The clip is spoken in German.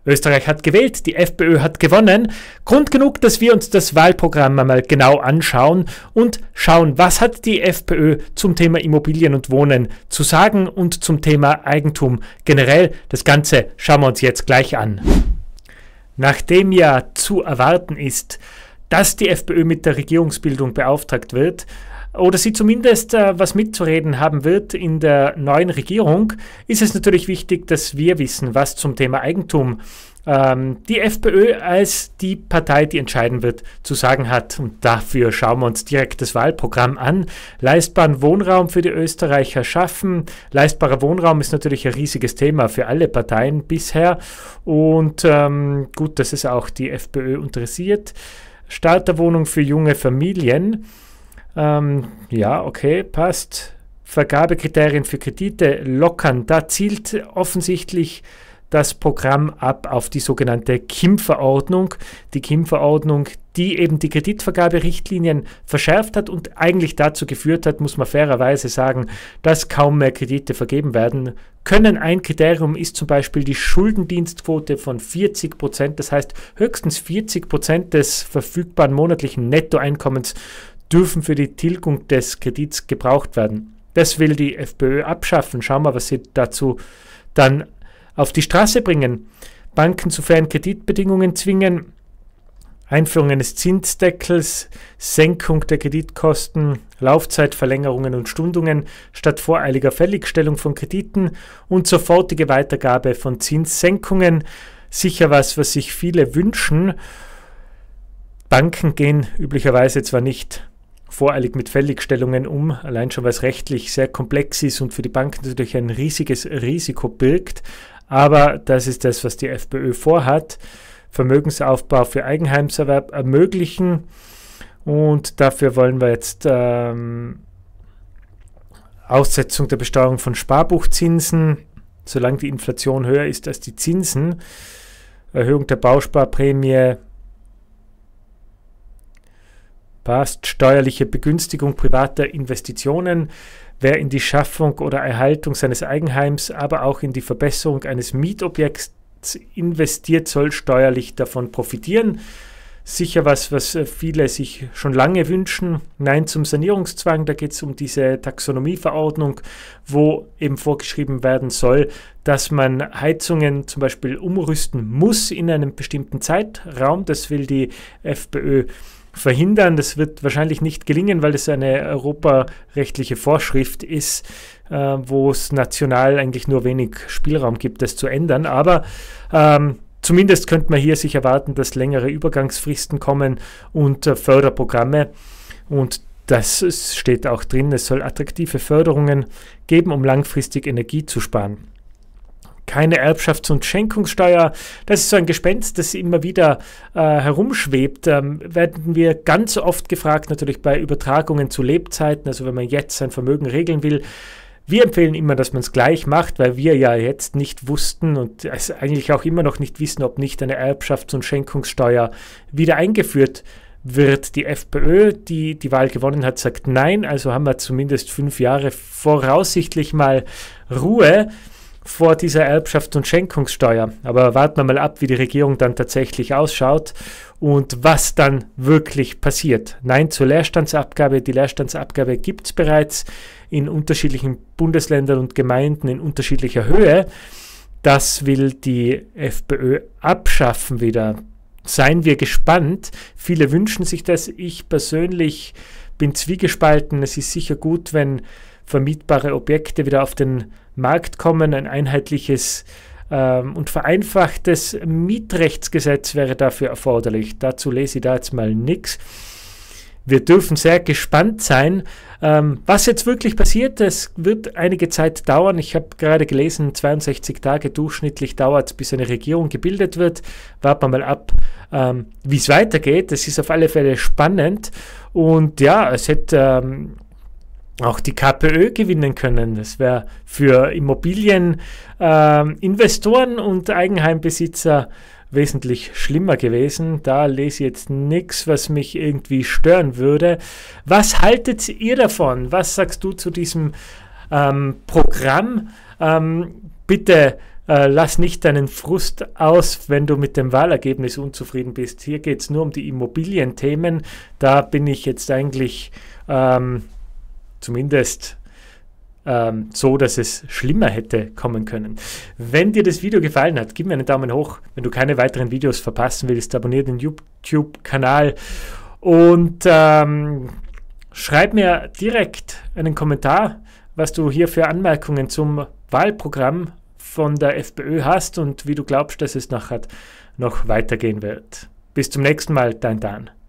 Österreich hat gewählt, die FPÖ hat gewonnen. Grund genug, dass wir uns das Wahlprogramm einmal genau anschauen und schauen, was hat die FPÖ zum Thema Immobilien und Wohnen zu sagen und zum Thema Eigentum generell. Das Ganze schauen wir uns jetzt gleich an. Nachdem ja zu erwarten ist, dass die FPÖ mit der Regierungsbildung beauftragt wird, oder sie zumindest was mitzureden haben wird in der neuen Regierung, ist es natürlich wichtig, dass wir wissen, was zum Thema Eigentum die FPÖ als die Partei, die entscheiden wird, zu sagen hat. Und dafür schauen wir uns direkt das Wahlprogramm an. Leistbaren Wohnraum für die Österreicher schaffen. Leistbarer Wohnraum ist natürlich ein riesiges Thema für alle Parteien bisher. Und gut, dass es auch die FPÖ interessiert. Starterwohnung für junge Familien. Ja, okay, passt. Vergabekriterien für Kredite lockern. Da zielt offensichtlich das Programm ab auf die sogenannte KIM-Verordnung. Die KIM-Verordnung, die eben die Kreditvergaberichtlinien verschärft hat und eigentlich dazu geführt hat, muss man fairerweise sagen, dass kaum mehr Kredite vergeben werden können. Ein Kriterium ist zum Beispiel die Schuldendienstquote von 40%. Das heißt, höchstens 40% des verfügbaren monatlichen Nettoeinkommens dürfen für die Tilgung des Kredits gebraucht werden. Das will die FPÖ abschaffen. Schauen wir, was sie dazu dann auf die Straße bringen. Banken zu fairen Kreditbedingungen zwingen, Einführung eines Zinsdeckels, Senkung der Kreditkosten, Laufzeitverlängerungen und Stundungen statt voreiliger Fälligstellung von Krediten und sofortige Weitergabe von Zinssenkungen. Sicher was sich viele wünschen. Banken gehen üblicherweise zwar nicht voreilig mit Fälligstellungen um, allein schon weil es rechtlich sehr komplex ist und für die Banken natürlich ein riesiges Risiko birgt, aber das ist das, was die FPÖ vorhat. Vermögensaufbau für Eigenheimserwerb ermöglichen und dafür wollen wir jetzt Aussetzung der Besteuerung von Sparbuchzinsen, solange die Inflation höher ist als die Zinsen, Erhöhung der Bausparprämie, passt, steuerliche Begünstigung privater Investitionen. Wer in die Schaffung oder Erhaltung seines Eigenheims, aber auch in die Verbesserung eines Mietobjekts investiert, soll steuerlich davon profitieren. Sicher was viele sich schon lange wünschen. Nein zum Sanierungszwang, da geht es um diese Taxonomieverordnung, wo eben vorgeschrieben werden soll, dass man Heizungen zum Beispiel umrüsten muss in einem bestimmten Zeitraum. Das will die FPÖ verhindern. Das wird wahrscheinlich nicht gelingen, weil es eine europarechtliche Vorschrift ist, wo es national eigentlich nur wenig Spielraum gibt, das zu ändern. Aber zumindest könnte man hier sich erwarten, dass längere Übergangsfristen kommen und Förderprogramme. Und das steht auch drin, es soll attraktive Förderungen geben, um langfristig Energie zu sparen. Keine Erbschafts- und Schenkungssteuer, das ist so ein Gespenst, das immer wieder herumschwebt. Werden wir ganz oft gefragt, natürlich bei Übertragungen zu Lebzeiten, also wenn man jetzt sein Vermögen regeln will. Wir empfehlen immer, dass man es gleich macht, weil wir ja jetzt nicht wussten und es eigentlich auch immer noch nicht wissen, ob nicht eine Erbschafts- und Schenkungssteuer wieder eingeführt wird. Die FPÖ, die die Wahl gewonnen hat, sagt nein, also haben wir zumindest 5 Jahre voraussichtlich mal Ruhe vor dieser Erbschafts- und Schenkungssteuer. Aber warten wir mal ab, wie die Regierung dann tatsächlich ausschaut und was dann wirklich passiert. Nein zur Leerstandsabgabe. Die Leerstandsabgabe gibt es bereits in unterschiedlichen Bundesländern und Gemeinden in unterschiedlicher Höhe. Das will die FPÖ abschaffen wieder. Seien wir gespannt. Viele wünschen sich das. Ich persönlich bin zwiegespalten. Es ist sicher gut, wenn vermietbare Objekte wieder auf den Markt kommen. Ein einheitliches und vereinfachtes Mietrechtsgesetz wäre dafür erforderlich. Dazu lese ich da jetzt mal nichts. Wir dürfen sehr gespannt sein, was jetzt wirklich passiert. Es wird einige Zeit dauern. Ich habe gerade gelesen, 62 Tage durchschnittlich dauert es, bis eine Regierung gebildet wird. Warten wir mal ab, wie es weitergeht. Es ist auf alle Fälle spannend. Und ja, es hätte auch die KPÖ gewinnen können. Das wäre für Immobilieninvestoren und Eigenheimbesitzer wesentlich schlimmer gewesen. Da lese ich jetzt nichts, was mich irgendwie stören würde. Was haltet ihr davon? Was sagst du zu diesem Programm? Bitte lass nicht deinen Frust aus, wenn du mit dem Wahlergebnis unzufrieden bist. Hier geht es nur um die Immobilienthemen. Da bin ich jetzt eigentlich zumindest so, dass es schlimmer hätte kommen können. Wenn dir das Video gefallen hat, gib mir einen Daumen hoch. Wenn du keine weiteren Videos verpassen willst, abonniere den YouTube-Kanal und schreib mir direkt einen Kommentar, was du hier für Anmerkungen zum Wahlprogramm von der FPÖ hast und wie du glaubst, dass es nachher noch weitergehen wird. Bis zum nächsten Mal, dein Dan.